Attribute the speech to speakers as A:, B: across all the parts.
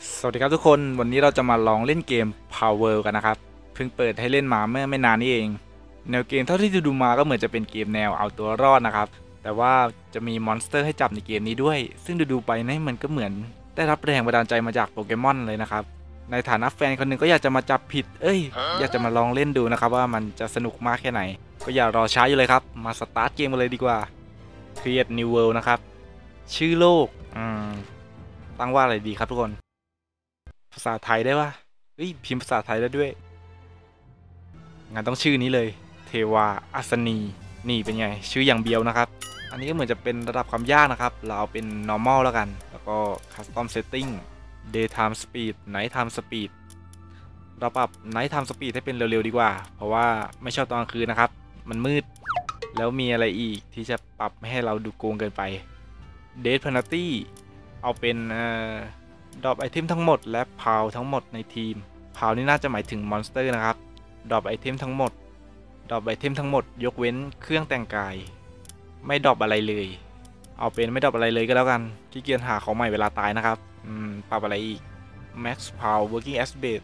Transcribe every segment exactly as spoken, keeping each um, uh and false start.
A: สวัสดีครับทุกคนวันนี้เราจะมาลองเล่นเกม Power กันนะครับเพิ่งเปิดให้เล่นมาเมื่อไม่นานนี้เองแนวเกมเท่าที่ดูมาก็เหมือนจะเป็นเกมแนวเอาตัวรอดนะครับแต่ว่าจะมีมอนสเตอร์ให้จับในเกมนี้ด้วยซึ่งดูๆไปนี่มันก็เหมือนได้รับแรงบันดาลใจมาจากโปเกมอนเลยนะครับในฐานะแฟนคนหนึ่งก็อยากจะมาจับผิดเอ้ยอยากจะมาลองเล่นดูนะครับว่ามันจะสนุกมากแค่ไหนก็อย่ารอช้าอยู่เลยครับมาสตาร์ทเกมกันเลยดีกว่า Create New World นะครับชื่อโลกอืมตั้งว่าอะไรดีครับทุกคนภาษาไทยได้ปะเฮ้ยพิมพ์ภาษาไทยได้ด้วยงั้นต้องชื่อนี้เลยเทวาอัศนีนี่เป็นไงชื่ออย่างเบียวนะครับอันนี้ก็เหมือนจะเป็นระดับความยากนะครับเราเอาเป็น normal แล้วกันแล้วก็ custom setting daytime speed nighttime speed เราปรับ nighttime speed ให้เป็นเร็วๆดีกว่าเพราะว่าไม่ชอบตอนกลางคืนนะครับมันมืดแล้วมีอะไรอีกที่จะปรับไม่ให้เราดูโกงเกินไป Death penalty เอาเป็นเอ่อดรอปไอเทมทั้งหมดและพาวทั้งหมดในทีมพาวนี่น่าจะหมายถึงมอนสเตอร์นะครับดรอปไอเทมทั้งหมดดรอปไอเทมทั้งหมดยกเว้นเครื่องแต่งกายไม่ดรอปอะไรเลยเอาเป็นไม่ดรอปอะไรเลยก็แล้วกันขี้เกียจหาของใหม่เวลาตายนะครับอืมปรับอะไรอีก Max Power Working as Base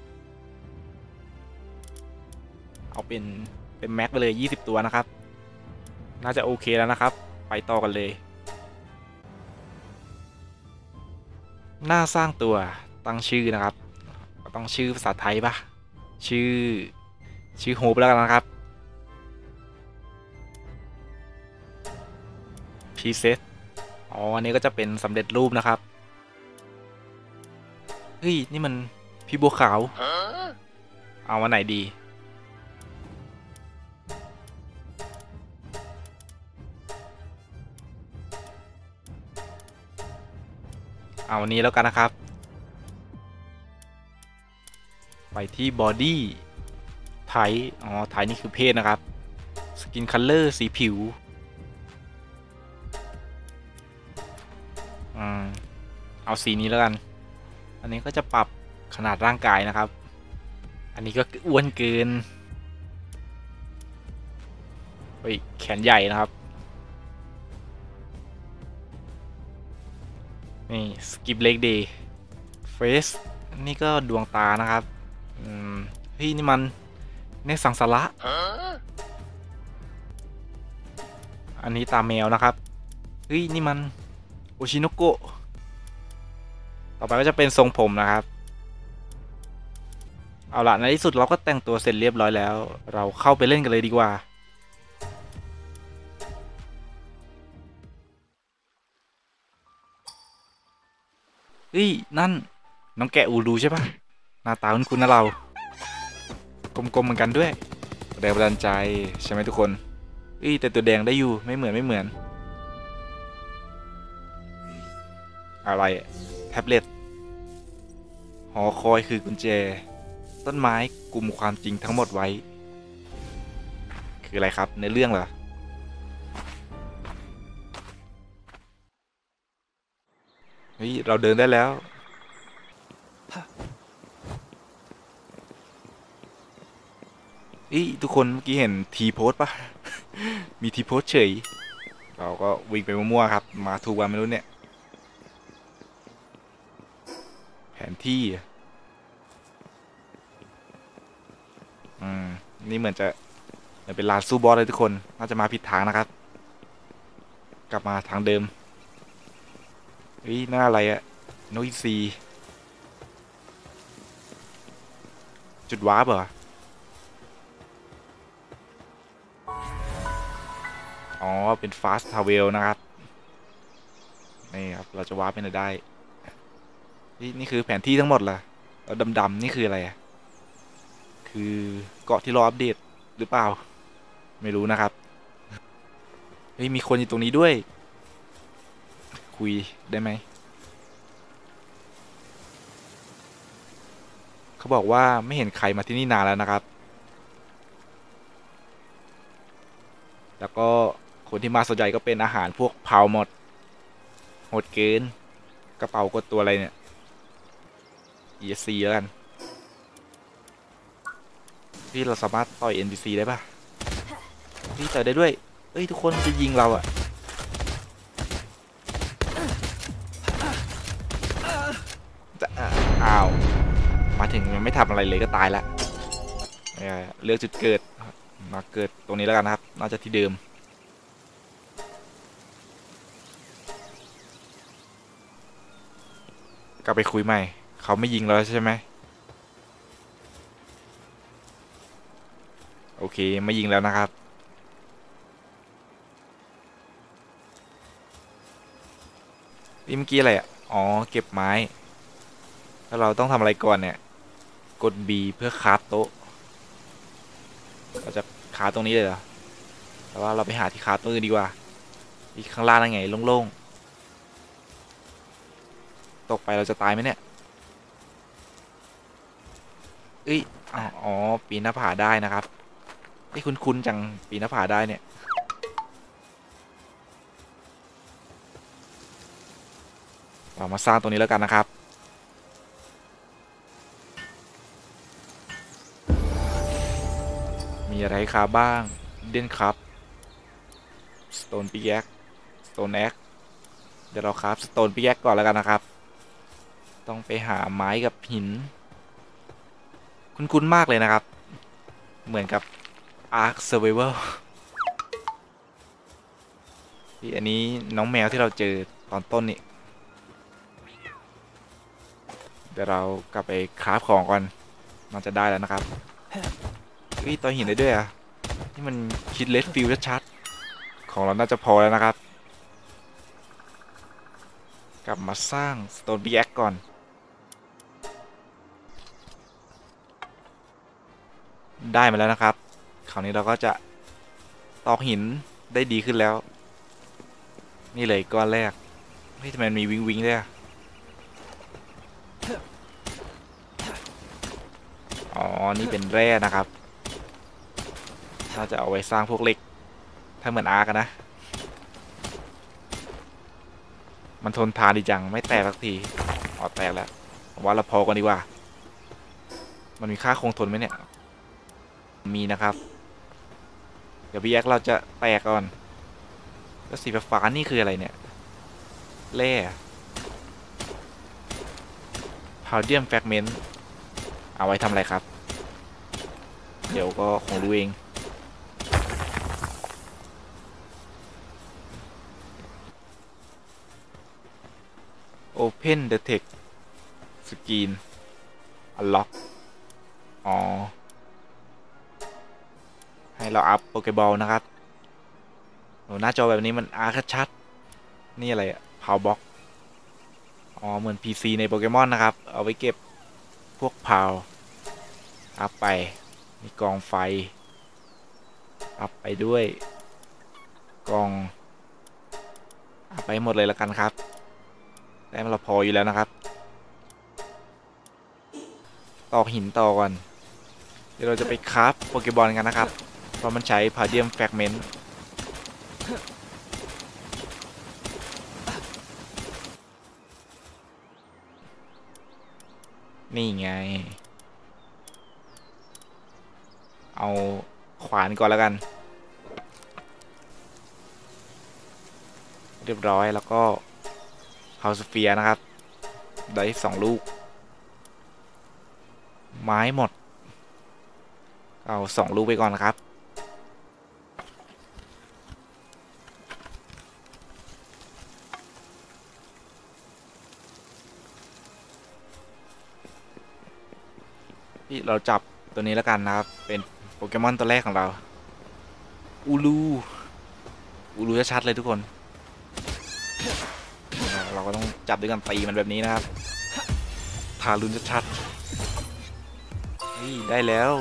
A: เอาเป็นเป็นแม็กไปเลยยี่สิบตัวนะครับน่าจะโอเคแล้วนะครับไปต่อกันเลยหน้าสร้างตัวตั้งชื่อนะครับก็ต้องชื่อภาษาไทยปะชื่อชื่อโฮปแล้วกันนะครับพีเซตอ๋ออันนี้ก็จะเป็นสำเร็จรูปนะครับเฮ้ยนี่มันพี่บัวขาวเอาวันไหนดีเอาวันนี้แล้วกันนะครับไปที่บอดี้ไทยอ๋อไทยนี่คือเพศนะครับสกินคัลเลอร์สีผิวอืมเอาสีนี้แล้วกันอันนี้ก็จะปรับขนาดร่างกายนะครับอันนี้ก็อ้วนเกินเฮ้ยแขนใหญ่นะครับนี่สกิปเล็กเดย์เฟสนี่ก็ดวงตานะครับอืมเฮ้ยนี่มันเนสังสาระอันนี้ตาแมวนะครับเฮ้ยนี่มันโอชิโนโกะต่อไปก็จะเป็นทรงผมนะครับเอาล่ะในที่สุดเราก็แต่งตัวเสร็จเรียบร้อยแล้วเราเข้าไปเล่นกันเลยดีกว่าเฮ้ยนั่นน้องแกะอูรูใช่ปะหน้าตาคุ้นๆนะเรากลมๆเหมือนกันด้วยแรงบันดาลใจใช่ไหมทุกคนเอ้ยแต่ตัวแดงได้อยู่ไม่เหมือนไม่เหมือนอะไรแท็บเล็ตหอคอยคือกุญแจต้นไม้กลุ่มความจริงทั้งหมดไว้คืออะไรครับในเรื่องเหรอเฮ้ยเราเดินได้แล้วอีทุกคนเมื่อกี้เห็นทีโพสปะ มีทีโพสเฉยเราก็วิ่งไปมั่วๆครับมาถูกวันไม่รู้เนี่ยแผนที่อืมนี่เหมือนจะเหมือนเป็นลานสู้บอสเลยทุกคนน่าจะมาผิดทางนะครับกลับมาทางเดิมเฮ้ยหน้าอะไรอะโนอิซีจุดวาร์ปเหรออ๋อเป็นฟาสต์ทาวเวลนะครับนี่ครับเราจะวาร์ปไปไหนได้นี่นี่คือแผนที่ทั้งหมดเหรอแล้วดำๆนี่คืออะไรอะคือเกาะที่รออัปเดตหรือเปล่าไม่รู้นะครับเฮ้ยมีคนอยู่ตรงนี้ด้วยคุยได้ไหมเขาบอกว่าไม่เห็นใครมาที่นี่นานแล้วนะครับแล้วก็คนที่มาส่วนใหญ่ก็เป็นอาหารพวกเผาหมดโหดเกินกระเป๋ากดตัวอะไรเนี่ย อี เอส ซี แล้วกันพี่เราสามารถต่อย เอ็น พี ซี ได้ปะพี่ต่อยได้ด้วยเอ้ยทุกคนจะยิงเราอะจะอ่ะยังไม่ทำอะไรเลยก็ตายแล้วเลือกจุดเกิดมาเกิดตรงนี้แล้วกันนะครับน่าจะที่เดิมกลับไปคุยใหม่เขาไม่ยิงแล้วใช่ไหมโอเคไม่ยิงแล้วนะครับนี่เมื่อกี้อะไรอ่ะอ๋อเก็บไม้แล้วเราต้องทำอะไรก่อนเนี่ยกด B เพื่อคราฟโต๊ะเราจะคราฟตรงนี้เลยเหรอแต่ว่าเราไปหาที่คราฟตรงอื่นดีกว่าอีกข้างล่างนั่นไงโล่งๆตกไปเราจะตายไหมเนี่ยเอ้ยอ๋อปีนหน้าผาได้นะครับไอ้คุ้นๆจังปีนหน้าผาได้เนี่ยเรามาสร้างตรงนี้แล้วกันนะครับมีอะไรครับบ้างเด่นครับ Stone Pickaxe Stone Axe เดี๋ยวเราครับ Stone Pickaxe ก่อนแล้วกันนะครับต้องไปหาไม้กับหินคุ้นๆมากเลยนะครับเหมือนกับ Ark Survival ที่อันนี้น้องแมวที่เราเจอตอนต้นนี่เดี๋ยวเรากลับไปคราฟของก่อนมันจะได้แล้วนะครับเฮ้ยต่อหินได้ด้วยอ่ะนี่มันคิดเลสฟิลชัดๆของเราน่าจะพอแล้วนะครับกลับมาสร้าง Stone Pickaxe ก่อนได้มาแล้วนะครับคราวนี้เราก็จะตอกหินได้ดีขึ้นแล้วนี่เลยก้อนแรกเฮ้ยทำไมมันมีวิงวิงด้วยอ๋อนี่เป็นแร่นะครับน่าจะเอาไว้สร้างพวกเหล็กถ้าเหมือนอาร์กันนะมันทนทานดีจังไม่แตกสักทีอ๋อแตกแล้วผมว่าเราพอกันดีกว่ามันมีค่าคงทนไหมเนี่ยมีนะครับเดี๋ยวพี่แอ๊กเราจะแตกก่อนแล้วสีฟ้านี่คืออะไรเนี่ยแร่พาวเดียมแฟกเมนต์เอาไว้ทำอะไรครับเดี๋ยวก็คงรู้เองOpen the text screen unlock อ๋อให้เราอัพโปเกบอลนะครับโหหน้าจอแบบนี้มันอาร์ชัดนี่อะไรอะพาวบ็อกอ๋อเหมือน พี ซี ในโปเกมอนนะครับเอาไว้เก็บพวกพาวอัพไปมีกองไฟอัพไปด้วยกองอัพไปหมดเลยแล้วกันครับแต่เราพออยู่แล้วนะครับตอกหินต่อก่อนเดี๋ยวเราจะไปคราฟโปเกบอลกันนะครับเพราะมันใช้พาเดียมแฟกเมนต์นี่ไงเอาขวานก่อนแล้วกันเรียบร้อยแล้วก็เฮาสเฟียร์นะครับได้สองลูกไม้หมดเอาสองลูกไปก่อนนะครับที่เราจับตัวนี้แล้วกันนะครับเป็นโปเกมอนตัวแรกของเราอูลูอูลูจะชัดเลยทุกคนเราก็ต้องจับด้วยกันตีมันแบบนี้นะครับทารุณชัดๆนี่ได้แล้ว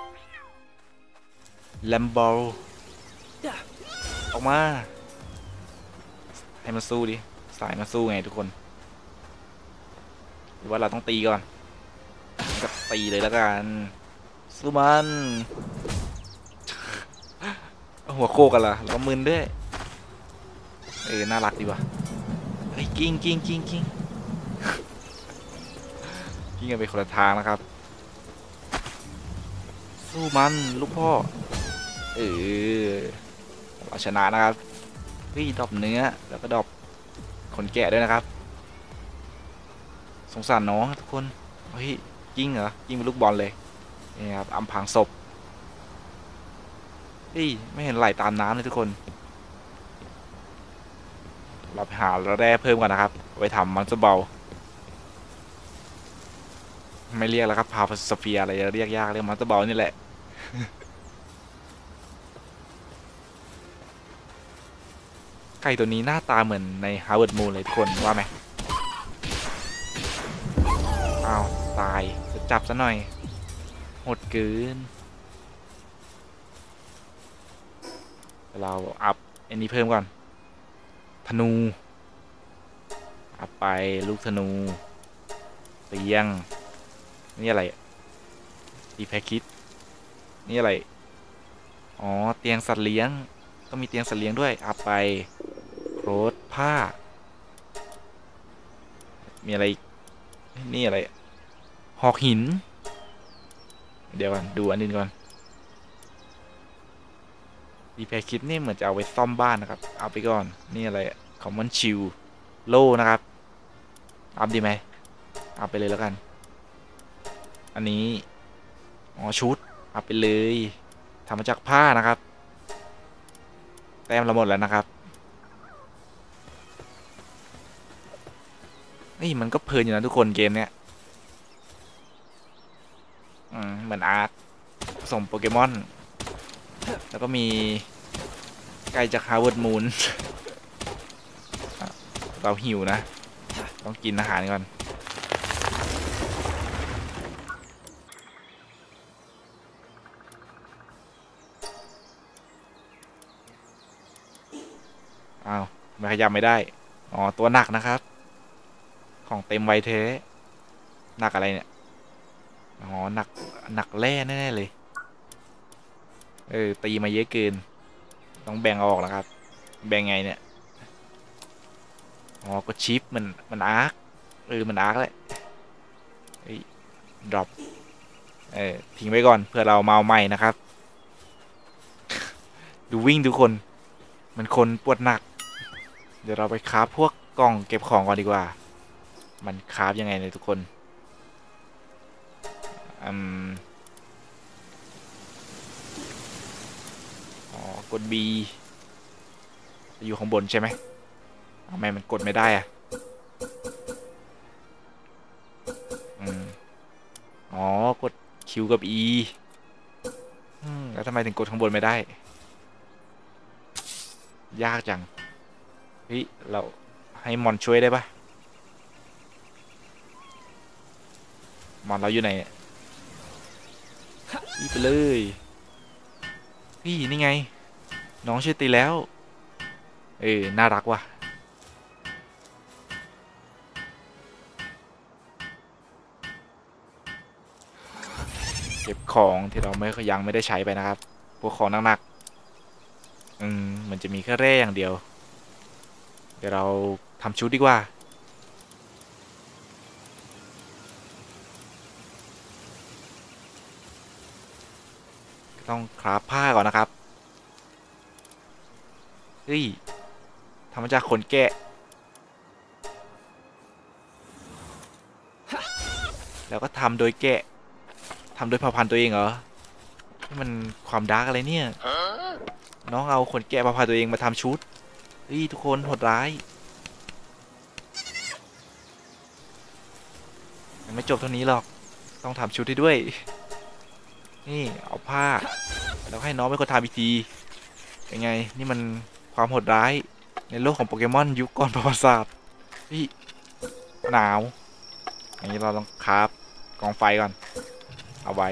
A: แลมบอลออกมาให้มันสู้ดิสายมันสู้ไงทุกคนหรือว่าเราต้องตีก่อนก็ตีเลยแล้วกันสู้มันหัวโคกันล่ะแล้วก็มึนด้วยเออน่ารักดีว่ะเฮ้ยกิ้งกิ้งกิ้งกิ้งกิ้งกันไปคนละทางนะครับสู้มันลูกพ่อเออเราชนะนะครับพี่ดอบเนื้อแล้วก็ดอบขนแกะด้วยนะครับสงสารน้องทุกคนเฮ้ยกิ้งเหรอกิ้งเป็นลูกบอลเลยนี่ครับอำพรางศพนี่ไม่เห็นไหลตามน้ำเลยทุกคนเราไปหาแร่เพิ่มก่อนนะครับไว้ทำมันจะเบาไม่เรียกแล้วครับพาพสเฟียอะไรจะเรียกยากเรียกมันจะเบานี่แหละไก่ตัวนี้หน้าตาเหมือนใน Harvest Moon เลยทุกคนว่าไหมอ้าวตายจะจับซะหน่อยโหดเกินเราอัพอันนี้เพิ่มก่อนธนูอัพไปลูกธนูเตียงนี่อะไรดีแพคคิดนี่อะไรอ๋อเตียงสัตว์เลี้ยงต้องมีเตียงสัตว์เลี้ยงด้วยอัพไปโครสผ้ามีอะไรนี่อะไรหอกหินเดี๋ยวก่อนดูอันนี้ก่อนดีแพคคิดนี่เหมือนจะเอาไว้ซ่อมบ้านนะครับเอาไปก่อนนี่อะไรคอมมอนชิลโล่นะครับอัพดีไหมอัพไปเลยแล้วกันอันนี้อ๋อชุดอัพไปเลยทำมาจากผ้านะครับแต้มเราหมดแล้วนะครับนี่มันก็เพลินอยู่นะทุกคนเกมเนี้ยอืมเหมือนอาร์คผสมโปเกมอนแล้วก็มีไก่จากฮาร์วาร์ดมูนเราหิวนะต้องกินอาหารก่อนอ้าวไม่ขยับไม่ได้อ๋อตัวหนักนะครับของเต็มไวเทหนักอะไรเนี่ยอ๋อหนักหนักแร่แน่ๆเลยเออตีมาเยอะเกินต้องแบ่งออกแล้วครับแบ่งไงเนี่ยอ๋อก็ชิปมันมันอาร์คเออมันอาร์คแหละเฮ้ยดรอปเออทิ้งไว้ก่อนเพื่อเราเมาใหม่นะครับดูวิ่งทุกคนมันคนปวดหนักเดี๋ยวเราไปคราฟพวกกล่องเก็บของก่อนดีกว่ามันคราฟยังไงเนี่ยทุกคนอืมอ๋อกด B อยู่ข้างบนใช่ไหมทำไมมันกดไม่ได้อะอืมอ๋อกด Q กับ E อืมแล้วทำไมถึงกดข้างบนไม่ได้ยากจังเฮ้ยเราให้มอนช่วยได้ปะมอนเราอยู่ไหนอีไปเลยพี่นี่ไงน้องช่วยตีแล้วเออน่ารักว่ะเก็บของที่เราไม่ยังไม่ได้ใช้ไปนะครับพวกของหนักๆอืมมันจะมีแค่แร่อย่างเดียวเดี๋ยวเราทำชุดดีกว่าต้องคราฟผ้าก่อนนะครับเฮ้ยทำมาจากขนแกะแล้วก็ทำโดยแกะทำโดยเผ่าพันธุ์ตัวเองเหรอนี่มันความดาร์กอะไรเนี่ยน้องเอาขนแกะเผ่าพันธุ์ตัวเองมาทำชุดเฮ้ยทุกคนโหดร้ายยังไม่จบเท่านี้หรอกต้องทำชุดให้ด้วยนี่เอาผ้าแล้วให้น้องเป็นคนทำอีกทีเป็นไงนี่มันความโหดร้ายในโลกของโปเกมอนยุคก่อนประวัติศาสตร์พี่หนาวอย่างนี้เราต้องคราฟกองไฟก่อนเอาไว้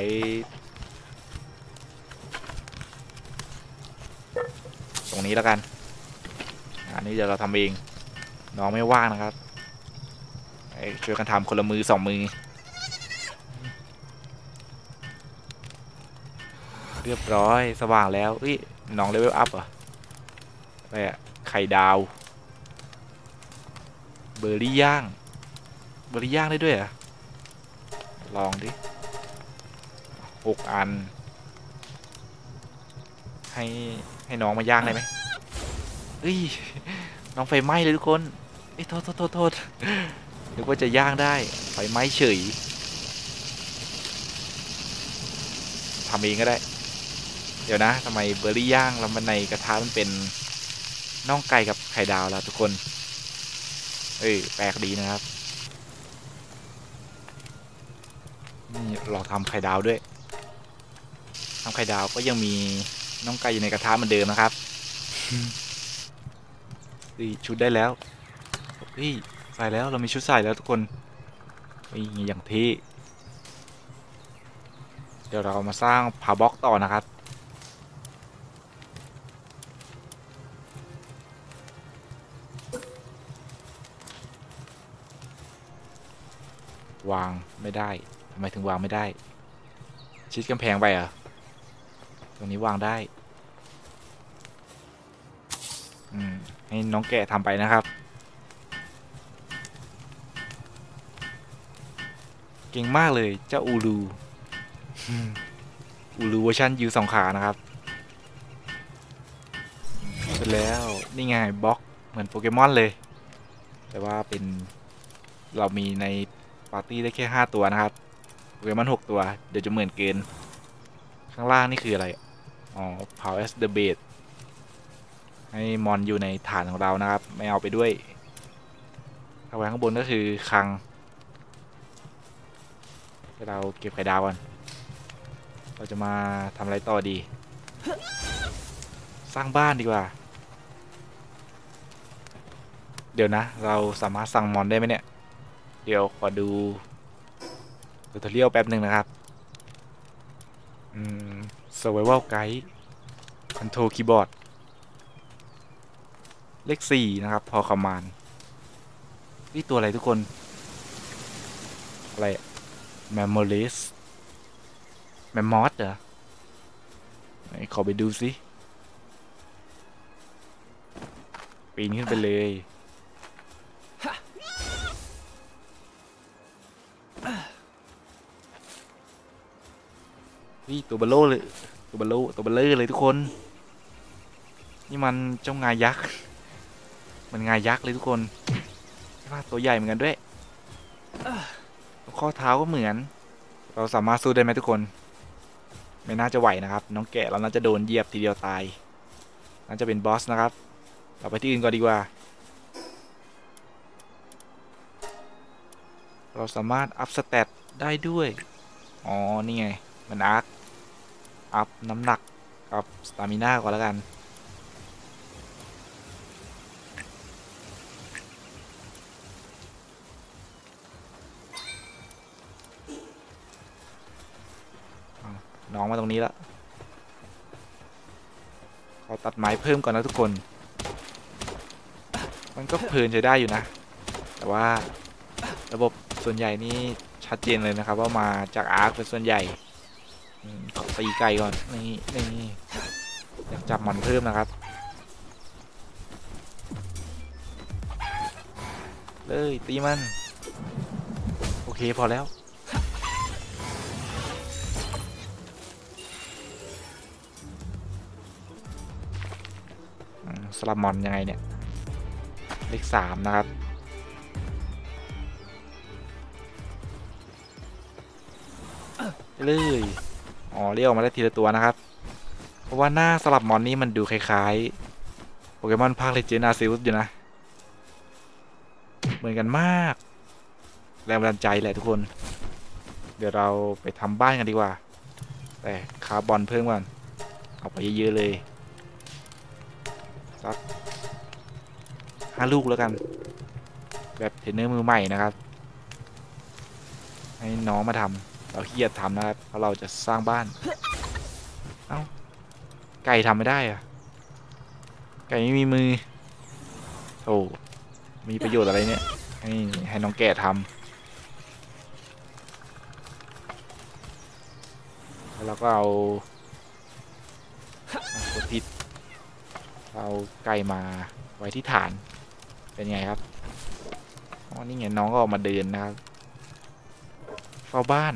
A: ตรงนี้แล้วกันอันนี้เดี๋ยวเราทำเองน้องไม่ว่างนะครับช่วยกันทำคนละมือสองมือเรียบร้อยสว่างแล้วอุ้ยน้องเลเวลอัพเหรออะไรอะไข่ดาวเบอร์รี่ย่างเบอร์รี่ย่างได้ด้วยเหรอลองดิหกอันให้ให้น้องมาย่างได้ไหมเฮ้ยน้องไฟไหม้เลยทุกคนเอ้ยโทษโทษโทษโทษนึกว่าจะย่างได้ไฟไหม้เฉยำเองก็ได้เดี๋ยวนะทำไมเบอร์รี่ย่างแล้วมันในกระทะมันเป็นน่องไก่กับไข่ดาวแล้วทุกคนเอ้ยแปลกดีนะครับนี่เราทำไข่ดาวด้วยทำไข่ดาวก็ยังมีน่องไก่อยู่ในกระทะเหมือนเดิมนะครับดีชุดได้แล้วพี่ใส่แล้วเรามีชุดใส่แล้วทุกคนนี่อย่างที่เดี๋ยวเรามาสร้างพาบ็อกต่อนะครับวางไม่ได้ทำไมถึงวางไม่ได้ชิดกำแพงไปอ่ะตรงนี้วางได้อืมให้น้องแกะทำไปนะครับเก่งมากเลยเจ้าอูรูอูรูเวอร์ชันยูสองขานะครับเสร็จแล้วนี่ไงบล็อกเหมือนโปเกมอนเลยแต่ว่าเป็นเรามีในปาร์ตี้ได้แค่ห้าตัวนะครับโปเกมอนหกตัวเดี๋ยวจะเหมือนเกินข้างล่างนี่คืออะไรอ๋อ Power as the base ให้มอนอยู่ในฐานของเรานะครับไม่เอาไปด้วยเอาไว้ข้างบนก็คือคลังเราเก็บไข่ดาวก่อนเราจะมาทำอะไรต่อดีสร้างบ้านดีกว่าเดี๋ยวนะเราสามารถสั่งมอนได้ไหมเนี่ยเดี๋ยวขอดูทูทอเรียลแป๊บหนึ่งนะครับอืม Survival Guide Control Keyboard เลขสี่นะครับพอคอมมานด์นี่ตัวอะไรทุกคนอะไร Memories Mammoth เหรอไหนขอไปดูสิปีนขึ้นไปเลยนี่ตัวเบลโล่เลยตัวเบลโล่ตัวเบลเลอร์เลยทุกคนนี่มันเจ้างายักษ์มันงายักษ์เลยทุกคนว่าตัวใหญ่เหมือนกันด้วยข้อเท้าก็เหมือนเราสามารถสู้ได้ไหมทุกคนไม่น่าจะไหวนะครับน้องแกะเราน่าจะโดนเหยียบทีเดียวตายน่าจะเป็นบอสนะครับเราไปที่อื่นก่อนดีกว่าเราสามารถอัพสเตตได้ด้วยอ๋อนี่ไงมันอาร์คอัพน้ำหนักกับสตามิน่าก่อนแล้วกันน้องมาตรงนี้แล้วขอตัดไม้เพิ่มก่อนนะทุกคนมันก็เพลินใช้ได้อยู่นะแต่ว่าระบบส่วนใหญ่นี่ชัดเจนเลยนะครับว่ามาจากอาร์คเป็นส่วนใหญ่ขอตีไก่ก่อนนี่นี่อยากจับมันเพิ่มนะครับเลยตีมันโอเคพอแล้วสลับมอนยังไงเนี่ยเลขสามนะครับเลยอ๋อเรียกออกมาได้ทีละตัวนะครับเพราะว่าหน้าสลับมอนนี้มันดูคล้ายๆโปเกมอนภาคเลเจนด์อาร์ซิลส์อยู่นะเหมือนกันมากแรงบันดาลใจแหละทุกคนเดี๋ยวเราไปทำบ้านกันดีกว่าแต่คาร์บอนเพิ่มก่อนเอาไปเยอะๆเลยสักห้าลูกแล้วกันแบบเทรนเนอร์มือใหม่นะครับให้น้องมาทำเราเฮียดทำนะครับเพราะเราจะสร้างบ้านเอ้าไก่ทำไม่ได้อะไก่ไม่มีมือโอ้มีประโยชน์อะไรเนี่ยให้ให้น้องแกะทำแล้วเราก็เอาตัวพิษเอาไก่มาไว้ที่ฐานเป็นไงครับอ๋อนี่ไงน้องก็ออกมาเดินนะครับเฝ้าบ้าน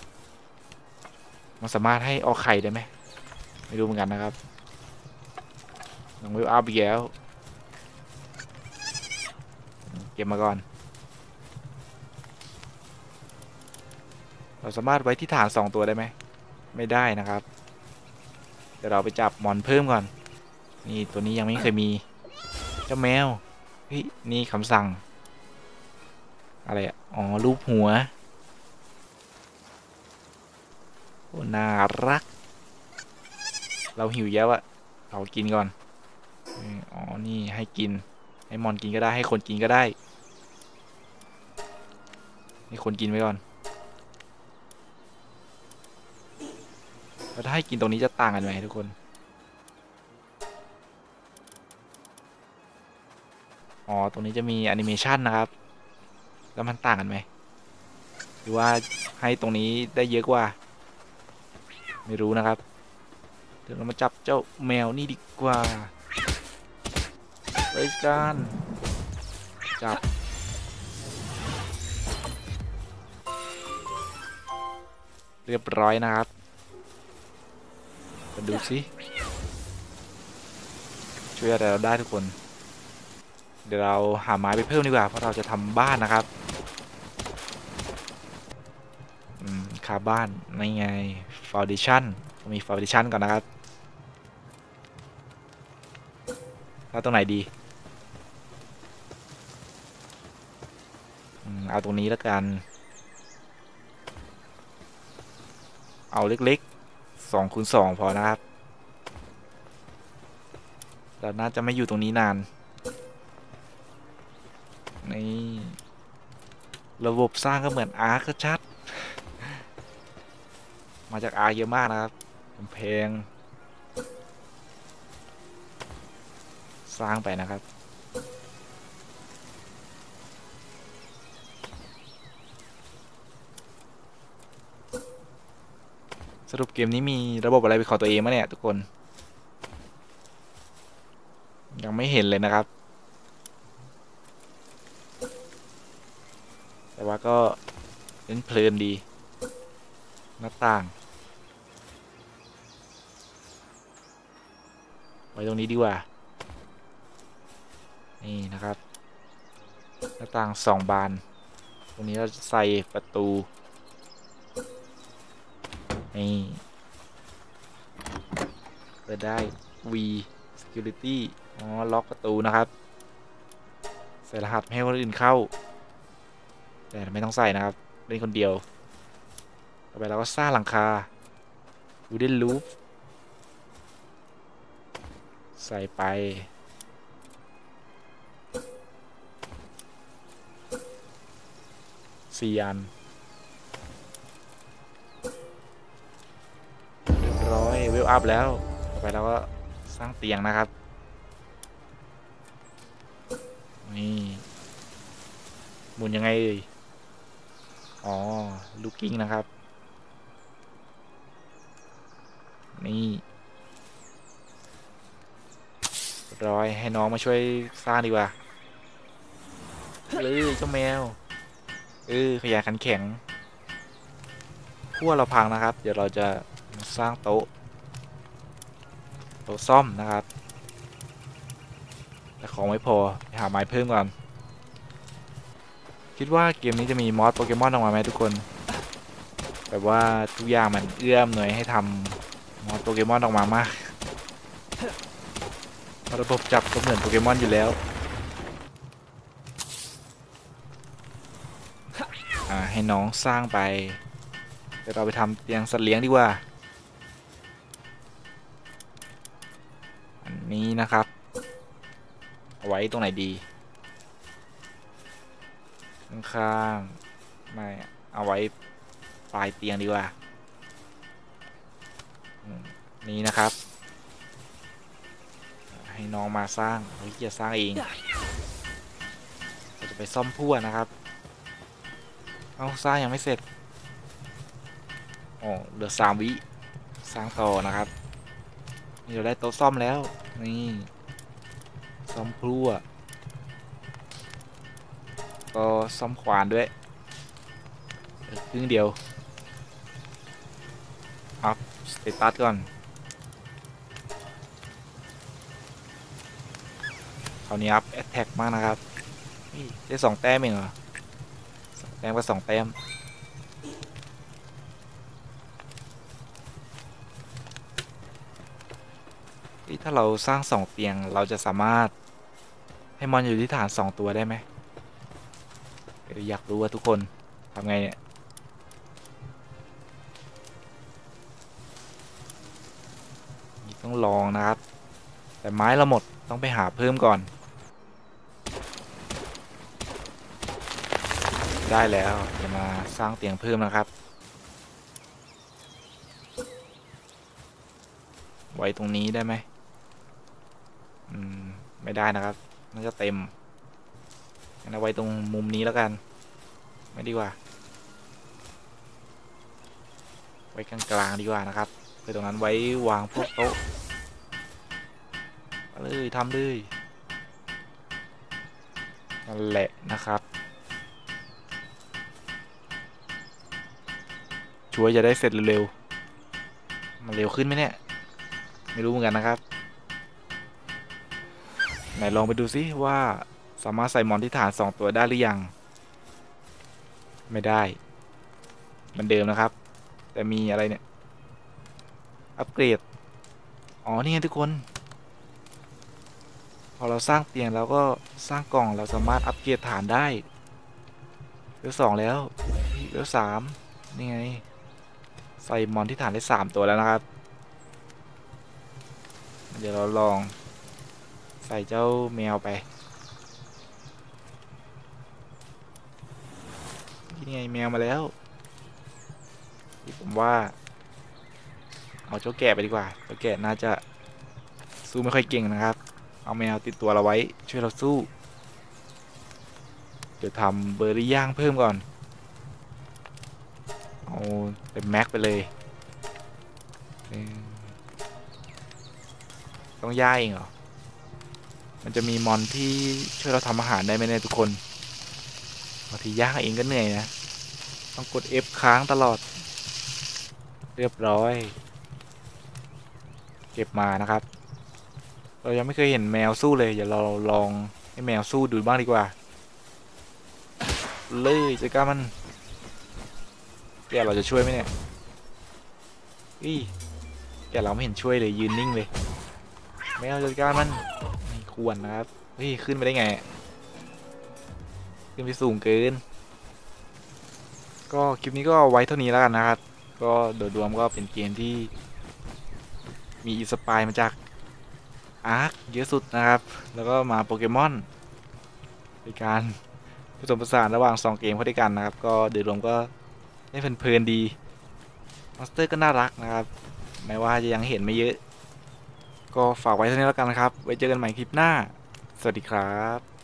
A: มันสามารถให้ออกไข่ได้ไหมไม่รู้เหมือนกันนะครับน้องวิวอัพอีกแล้วเก็บมาก่อนเราสามารถไว้ที่ฐานสองตัวได้ไหมไม่ได้นะครับเดี๋ยวเราไปจับมอนเพิ่มก่อนนี่ตัวนี้ยังไม่เคยมีเจ้าแมวเฮ้ยนี่คำสั่งอะไรอ่ะอ๋อรูปหัวโอ้น่ารักเราหิวเยอะอะเรากินก่อนอ๋อนี่ให้กินให้มอนกินก็ได้ให้คนกินก็ได้ให้คนกินไปก่อนแล้วถ้าให้กินตรงนี้จะต่างกันไหมทุกคนอ๋อตรงนี้จะมีแอนิเมชันนะครับแล้วมันต่างกันไหมหรือว่าให้ตรงนี้ได้เยอะกว่าไม่รู้นะครับเดี๋ยวเรามาจับเจ้าแมวนี่ดีกว่าไปกันจับเรียบร้อยนะครับมาดูสิช่วยอะไรเราได้ทุกคนเดี๋ยวเราหาไม้ไปเพิ่มดีกว่าเพราะเราจะทำบ้านนะครับอืมคาบ้านไม่ไงฟาวเดชั่นมีฟาวเดชั่นก่อนนะครับแล้วตรงไหนดีเอาตรงนี้แล้วกันเอาเล็กๆสองคูณสองพอนะครับเราน่าจะไม่อยู่ตรงนี้นานนี่ระบบสร้างก็เหมือนอาร์คชัดมาจากอาร์เยอะมากนะครับกำแพงสร้างไปนะครับสรุปเกมนี้มีระบบอะไรเป็นของตัวเองมั้ยเนี่ยทุกคนยังไม่เห็นเลยนะครับแต่ว่าก็เล่นเพลินดีหน้าต่างไว้ตรงนี้ดีกว่านี่นะครับหน้าต่างสองบานตรงนี้เราจะใส่ประตูนี่เปิดได้ V Security อ๋อล็อกประตูนะครับใส่รหัสให้คนอื่นเข้าแต่ไม่ต้องใส่นะครับเล่นคนเดียวต่อไปเราก็สร้างหลังคา Wooden Roof ใส่ไปสี่อันเรียบร้อยเวลอัพแล้วต่อไปเราก็สร้างเตียงนะครับนี่หมุนยังไงเอ่ยอ๋อลูกกิ้งนะครับนี่ร้อยให้น้องมาช่วยสร้างดีกว่าเลยเจ้าแมวเออขยันขันแข็งขั้วเราพังนะครับเดี๋ยวเราจะสร้างโต๊ะโต๊ะซ่อมนะครับแต่ของไม่พอไปหาไม้เพิ่มก่อนคิดว่าเกมนี้จะมีมอสโปเกมอนออกมาไหมทุกคนแบบว่าทุกอย่างมันเอื้อมหน่วยให้ทำมอสโปเกมอนออกมามากระบบจับก็เหมือนโปเกมอนอยู่แล้วอ่าให้น้องสร้างไปเดี๋ยวเราไปทำเตียงสัตว์เลี้ยงดีกว่าอันนี้นะครับเอาไว้ตรงไหนดีข้างๆไม่เอาไว้ปลายเตียงดีกว่านี่นะครับให้น้องมาสร้างเราจะสร้างเองเราจะไปซ่อมพั่วนะครับเอาสร้างยังไม่เสร็จอ๋อเหลือสามวิสร้างต่อนะครับนี่เราได้โต๊ะซ่อมแล้วนี่ซ่อมพั่วก็ซ่อมขวานด้วยครึ่งเดียวอัพสเตตัสก่อนคราวนี้อัพแอตแทกมากนะครับได้สองแต้มเองเหรอสองแต้มก็สองแต้มถ้าเราสร้างสองเตียงเราจะสามารถให้มอนอยู่ที่ฐานสองตัวได้ไหมอยากรู้ว่าทุกคนทำไงเนี่ยต้องลองนะครับแต่ไม้เราหมดต้องไปหาเพิ่มก่อนได้แล้วจะมาสร้างเตียงเพิ่มนะครับไว้ตรงนี้ได้ไหมอืมไม่ได้นะครับน่าจะเต็มงั้นเอาไว้ตรงมุมนี้แล้วกันไม่ดีกว่าไว้กลางๆดีกว่านะครับเพื่อตรงนั้นไว้วางพวกโต๊ะเลยทำเลยนั่นแหละนะครับช่วยจะได้เสร็จเร็วๆมันเร็วขึ้นไหมเนี่ยไม่รู้เหมือนกันนะครับไหนลองไปดูซิว่าสามารถใส่มอนที่ฐานสองตัวได้หรือยังไม่ได้เหมือนเดิมนะครับแต่มีอะไรเนี่ยอัปเกรดอ๋อนี่ไงทุกคนพอเราสร้างเตียงแล้วก็สร้างกล่องเราสามารถอัปเกรดฐานได้เลเวลสองแล้วเลเวลสามนี่ไงใส่มอนที่ฐานได้สามตัวแล้วนะครับเดี๋ยวเราลองใส่เจ้าแมวไปนี่ไงแมวมาแล้วผมว่าเอาเจ้าแกะไปดีกว่าเจ้าแกะน่าจะสู้ไม่ค่อยเก่งนะครับเอาแมวติดตัวเราไว้ช่วยเราสู้เดี๋ยวทำเบอร์รี่ย่างเพิ่มก่อนเอาเป็นแม็กไปเลยต้องย่างเองเหรอมันจะมีมอนที่ช่วยเราทำอาหารได้ไหมเนี่ยทุกคนบางทีย่างเองก็เหนื่อยนะต้องกด F ค้างตลอดเรียบร้อยเก็บมานะครับเรายังไม่เคยเห็นแมวสู้เลยเดี๋ยวเราลองให้แมวสู้ดูบ้างดีกว่าเลยจัดการมันแกเราจะช่วยไหมเนี่ยอีแกเราไม่เห็นช่วยเลยยืนนิ่งเลยแมวจัดการมันไม่ควรนะครับเฮ้ยขึ้นไปได้ไงขึ้นไปสูงเกินก็คลิปนี้ก็ไว้เท่านี้แล้วกันนะครับก็โดยรวมก็เป็นเกมที่มีอินสปายมาจากอาร์คเยอะสุดนะครับแล้วก็มาโปเกมอนในการผสมผสานระหว่างสองเกมเข้าด้วยกันนะครับก็โดยรวมก็ได้เพลินๆดีมอนสเตอร์ก็น่ารักนะครับแม้ว่าจะยังเห็นไม่เยอะก็ฝากไว้เท่านี้แล้วกันนะครับไว้เจอกันใหม่คลิปหน้าสวัสดีครับ